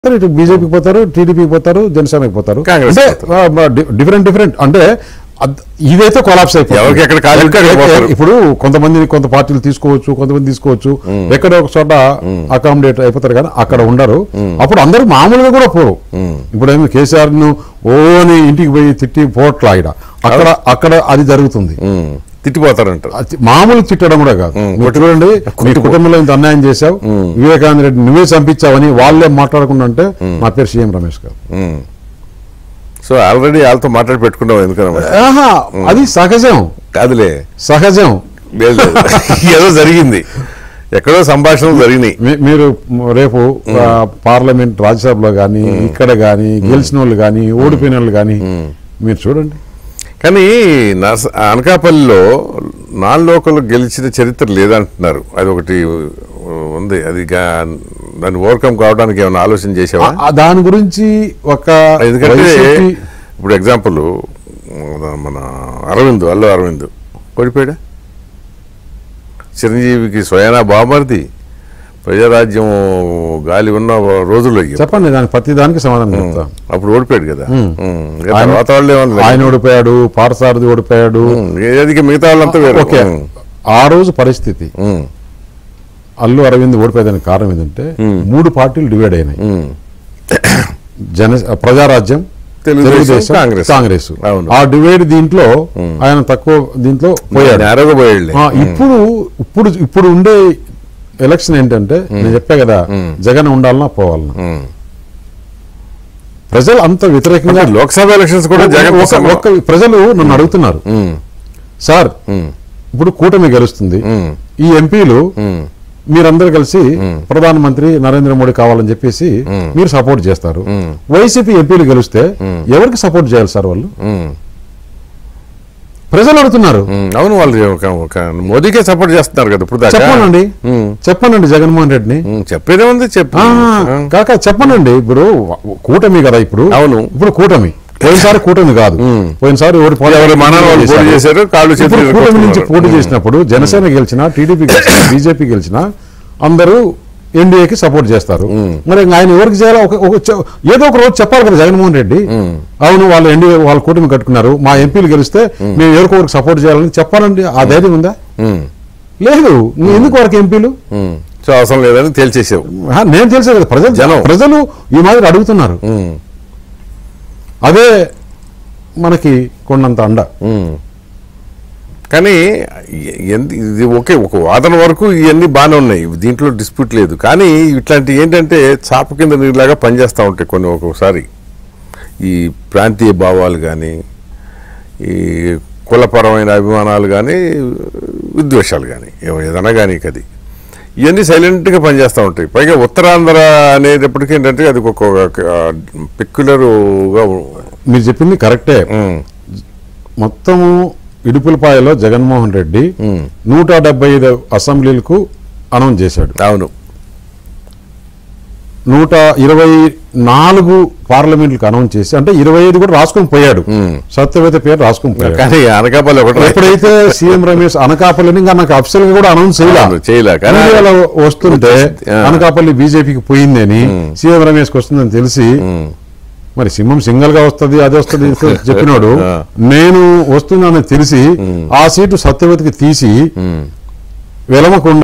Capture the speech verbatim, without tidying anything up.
ఇటు బీజేపీకి పోతారు, టీడీపీకి పోతారు, జనసేనకి పోతారు. అంటే డిఫరెంట్ డిఫరెంట్ అంటే ఇదైతే కొలాప్స్ అయిపోతుంది. ఇప్పుడు కొంతమంది కొంత పార్టీలు తీసుకోవచ్చు, కొంతమంది తీసుకోవచ్చు, ఎక్కడ ఒక చోట అకామిడేట్ అయిపోతారు కానీ అక్కడ ఉండరు. అప్పుడు అందరూ మామూలుగా కూడా పోరు. ఇప్పుడు ఏమి కేసీఆర్ ను ఓ అని ఇంటికి పోయి తిట్టి పోట్లా ఇక్కడ అక్కడ అక్కడ అది జరుగుతుంది. తిట్టిపోతారంటారు. మామూలు తిట్టడం కూడా కాదు. చూడండి, మీ కుటుంబంలో ఇంత అన్యాయం చేశావు, వివేకానంద రెడ్డి నువ్వే చంపించావని వాళ్ళే మాట్లాడకుండా అంటే నా పేరు సీఎం రమేష్ గారు. సో ఆల్రెడీ వాళ్ళతో మాట్లాడి పెట్టుకున్నావు ఎందుకన్నా? అది సహజం కాదులే, సహజం. ఏదో జరిగింది, ఎక్కడో సంభాషణలు జరిగినాయి. మీరు రేపు పార్లమెంట్ రాజ్యసభలో కానీ ఇక్కడ కానీ గెలిచిన వాళ్ళు కానీ ఓడిపోయిన వాళ్ళు కానీ మీరు చూడండి. కానీ అనకాపల్లిలో నాన్ లోకల్ గెలిచిన చరిత్ర లేదంటున్నారు. అది ఒకటి ఉంది. అది దాన్ని ఓవర్కమ్ కావడానికి ఏమైనా ఆలోచన చేసావా? దాని గురించి ఒక ఎందుకంటే ఇప్పుడు ఎగ్జాంపుల్ మన అరవింద్ అల్లు అరవింద్ ఓడిపోయాడా? చిరంజీవికి స్వయానా బామర్ది, ప్రజారాజ్యం గాలి ఉన్న రోజుల్లో చెప్పండి, దానికి ప్రతి దానికి సమాధానం చెప్తా. అప్పుడు ఓడిపోయాడు కదా. తర్వాత వాళ్ళు ఆయన ఓడిపోయాడు, పార్థసారథి ఓడిపోయాడు, మిగతా వాళ్ళంతా వేరే. ఓకే, ఆ రోజు పరిస్థితి అల్లు అరవింద్ ఓడిపోయేదానికి కారణం ఏంటంటే మూడు పార్టీలు డివైడ్ అయినాయి. జన ప్రజారాజ్యం, తెలుగుదేశం, కాంగ్రెస్. ఆ డివైడ్ దీంట్లో ఆయన తక్కువ దీంట్లో పోయాడు. ఇప్పుడు ఇప్పుడు ఇప్పుడు ఉండే ఎలక్షన్ ఏంటంటే నేను చెప్పా కదా, జగన్ ఉండాలన్నా పోవాలన్నా. ప్రజలు అంత వ్యతిరేకంగా లోక్సభ ఎలక్షన్స్ కూడా జగన్ ప్రజలు నన్ను అడుగుతున్నారు, సార్ ఇప్పుడు కూటమి గెలుస్తుంది, ఈ ఎంపీలు మీరందరూ కలిసి ప్రధానమంత్రి నరేంద్ర మోడీ కావాలని చెప్పేసి మీరు సపోర్ట్ చేస్తారు, వైసీపీ ఎంపీలు గెలిస్తే ఎవరికి సపోర్ట్ చేయాలి సార్ వాళ్ళు? ప్రజలు అడుగుతున్నారు. అవును, వాళ్ళు మోదీకే సపోర్ట్ చేస్తున్నారు కదా. ఇప్పుడు చెప్పనండి చెప్పనండి జగన్మోహన్ రెడ్డిని చెప్పేదే ఉంది. చెప్ప కాక చెప్పనండి, ఇప్పుడు కూటమి కదా. ఇప్పుడు అవును, ఇప్పుడు కూటమి పోయినసారి కూటమి కాదు, పోయినసారి చేశారు. కూటమి నుంచి పోటీ చేసినప్పుడు జనసేన గెలిచినా, టీడీపీ గెలిచినా, బీజేపీ గెలిచినా అందరూ ఎన్డీఏకి సపోర్ట్ చేస్తారు. మరి ఆయన ఎవరికి చేయాలో ఏదో ఒక రోజు చెప్పాలి కదా జగన్మోహన్ రెడ్డి. అవును, వాళ్ళు ఎన్డీఏ వాళ్ళ కూటమి కట్టుకున్నారు, మా ఎంపీలు గెలిస్తే మేము ఎవరికొకరికి సపోర్ట్ చేయాలని చెప్పాలండి. ఆ ధైర్యం ఉందా? లేదు. నువ్వు ఎందుకు వారికి ఎంపీలు అవసరం లేదని తేల్చేసావు. నేను తెలిసే కదా, ప్రజలు జనం ప్రజలు ఈ మాదిరి అడుగుతున్నారు. అదే మనకి కొండంత అండ. కానీ ఇది ఓకే, ఒక వాదన వరకు ఇవన్నీ బాగానే ఉన్నాయి, దీంట్లో డిస్ప్యూట్ లేదు. కానీ ఇట్లాంటి ఏంటంటే చాప కింద నీరులాగా పనిచేస్తూ ఉంటాయి కొన్ని ఒక్కొక్కసారి. ఈ ప్రాంతీయ భావాలు కానీ, ఈ కులపరమైన అభిమానాలు కానీ, విద్వేషాలు కానీ, ఏదైనా కానీ అది ఇవన్నీ సైలెంట్గా పనిచేస్తూ ఉంటాయి. పైగా ఉత్తరాంధ్ర అనేటప్పటికీ ఏంటంటే అది ఒక పెక్యులర్గా. మీరు చెప్పింది కరెక్టే. మొత్తము ఇడుపులపాయలో జగన్మోహన్ రెడ్డి నూట డెబ్బై ఐదు అసెంబ్లీలకు అనౌన్స్ చేశాడు. అవును, నూట ఇరవై నాలుగు పార్లమెంట్లకు అనౌన్స్ చేసి, అంటే ఇరవై ఐదు కూడా రాసుకొని పోయాడు, సత్యవేత పేరు రాసుకొని పోయాడు. కానీ అనకాపల్లి ఎప్పుడైతే సీఎం రమేష్ అనకాపల్లిని ఇంకా నాకు అఫీషియల్ గా కూడా అనౌన్స్ చేయలే వస్తుంటే అనకాపల్లి బీజేపీకి పోయిందని, సీఎం రమేష్ కి వస్తుందని తెలిసి మరి సింహం సింగల్ గా వస్తుంది, అది వస్తుంది చెప్పినాడు. నేను వస్తున్నానని తెలిసి ఆ సీటు సత్యవతికి తీసి వెలమకుండా